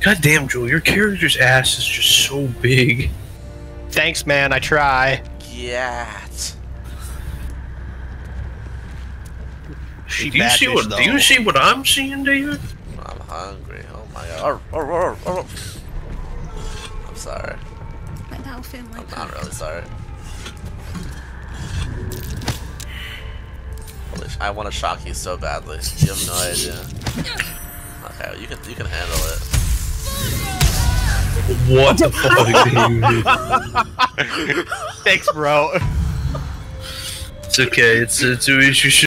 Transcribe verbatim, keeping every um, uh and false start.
God damn, Joel, your character's ass is just so big. Thanks, man. I try. Yeah. Hey, do you see what? Though. Do you see what I'm seeing, David? I'm hungry. Oh my god. Oh, oh, oh, oh. I'm sorry. Like that'll feel like I'm not really sorry. Holy sh I want to shock you so badly. You have no idea. Okay, you can you can handle it. What the fuck, dude? Thanks, bro. It's okay. It's it's you should.